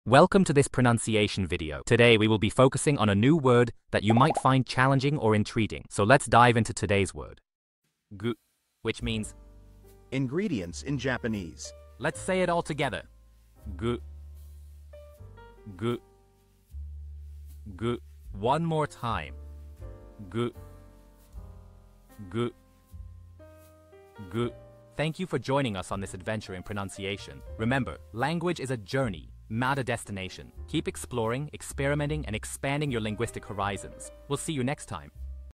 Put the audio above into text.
Welcome to this pronunciation video. Today we will be focusing on a new word that you might find challenging or intriguing. So let's dive into today's word. Gu, which means ingredients in Japanese. Let's say it all together. Gu. Gu. Gu. One more time. Gu. Gu. Gu. Thank you for joining us on this adventure in pronunciation. Remember, language is a journey, not a destination. Keep exploring, experimenting, and expanding your linguistic horizons. We'll see you next time.